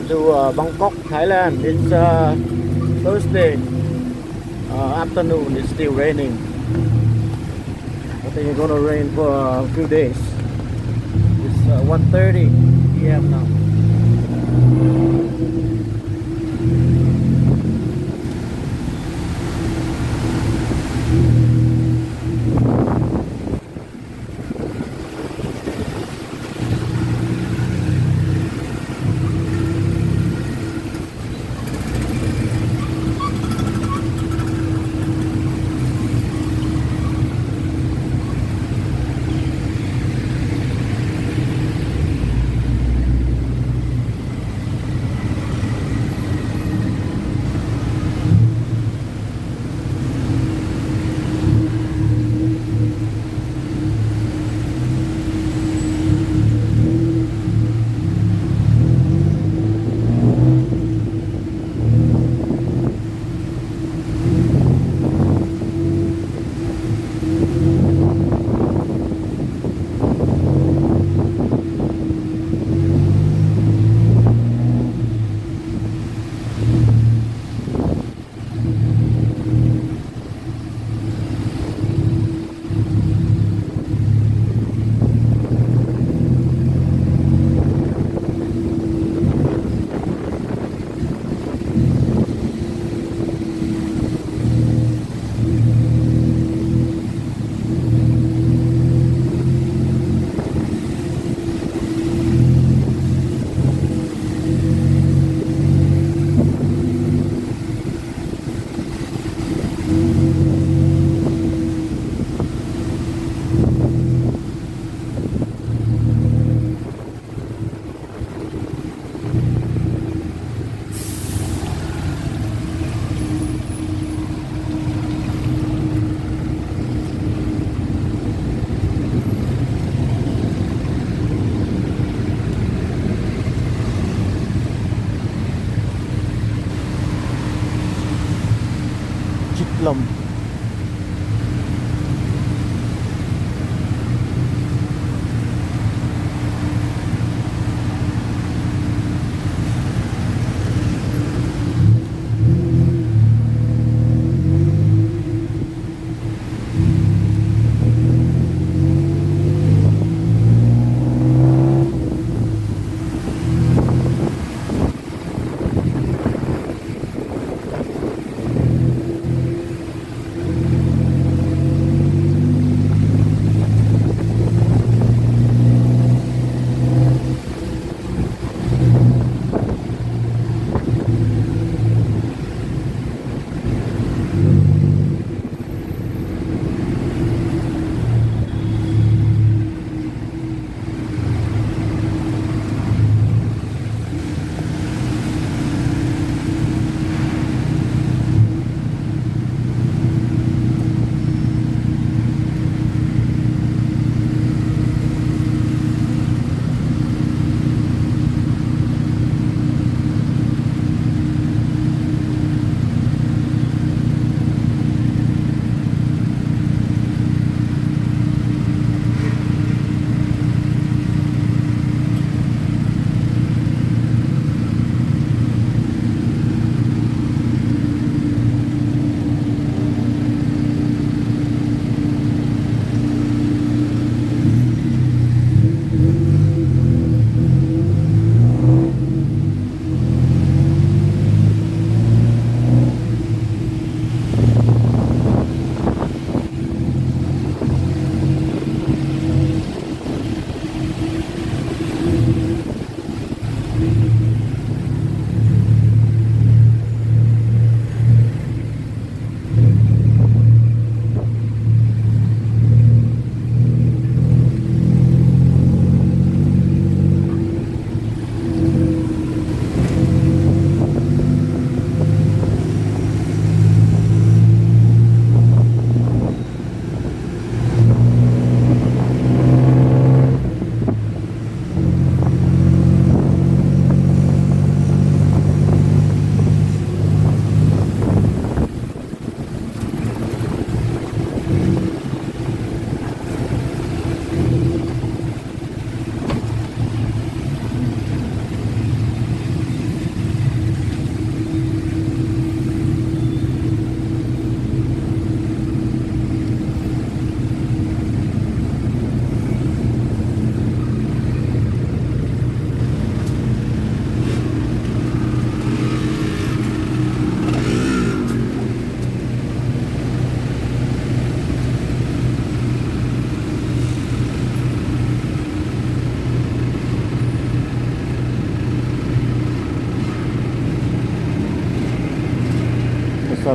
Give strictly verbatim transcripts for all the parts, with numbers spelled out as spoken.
welcome to uh, Bangkok, Thailand. It's uh, Thursday uh, afternoon. It's still raining. I think it's gonna rain for a few days. It's uh, one thirty p m now.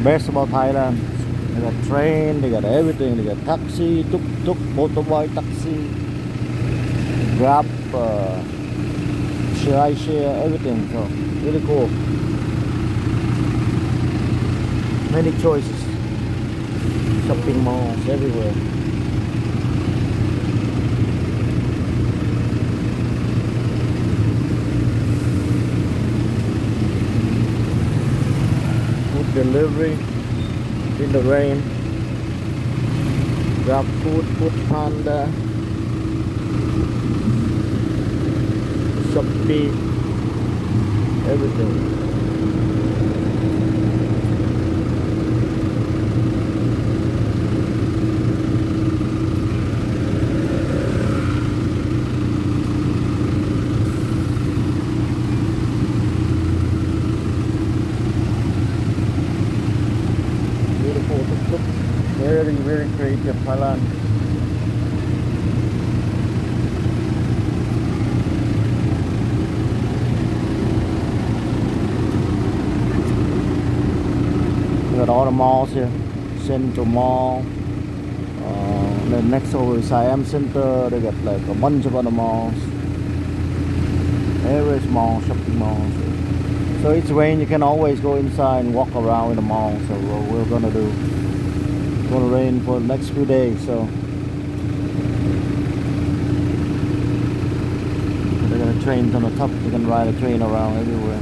best about Thailand. They got train, they got everything. They got taxi, tuk tuk, motorbike, taxi, Grab, uh, share, share, everything. So really cool. Many choices. Shopping malls everywhere. Food delivery in the rain. Grab food, Food Panda, Shopee, everything. Very, very creative Thailand. We got all the malls here. Central Mall. Uh, then next over is Siam Center. They got like a bunch of other malls. Various malls, shopping malls. So it's rain, you can always go inside and walk around in the mall. So what we're gonna do. Gonna rain for the next few days, so they're gonna trains on the top. You can ride a train around everywhere.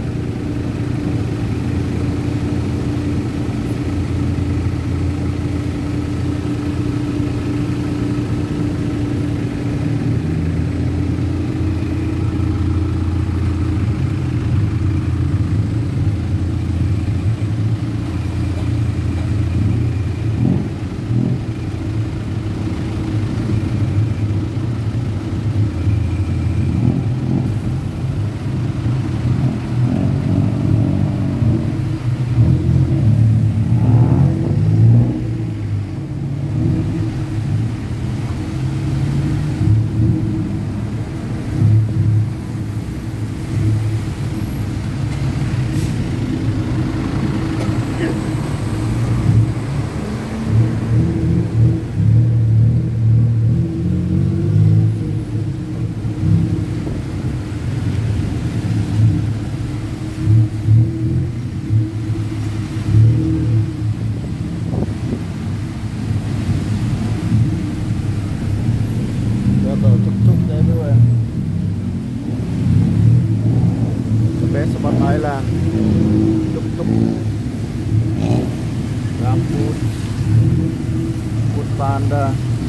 Best about Thailand. Tuk tuk, Grab food, Food Panda.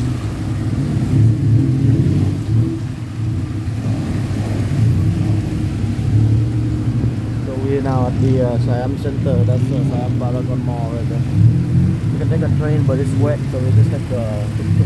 So we're now at the uh, Siam Center. That's the Siam Paragon Mall right there. You can take a train, but it's wet, so we just have to uh, tuk tuk.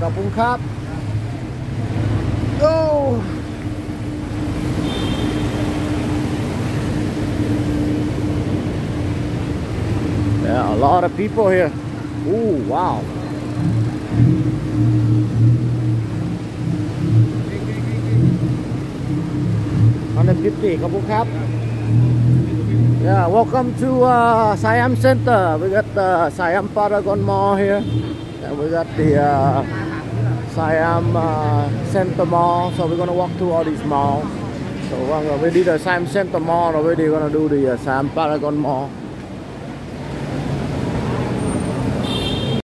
ขอบคุณครับ Oh. Yeah, a lot of people here. Ooh, wow. one fifty, ขอบคุณครับ Yeah, welcome to uh, Siam Center. We got the Siam Paragon Mall here. And we got the uh, Siam uh, Center Mall. So we're gonna walk through all these malls. So uh, we did the Siam Center Mall. Already gonna do the uh, Siam Paragon Mall.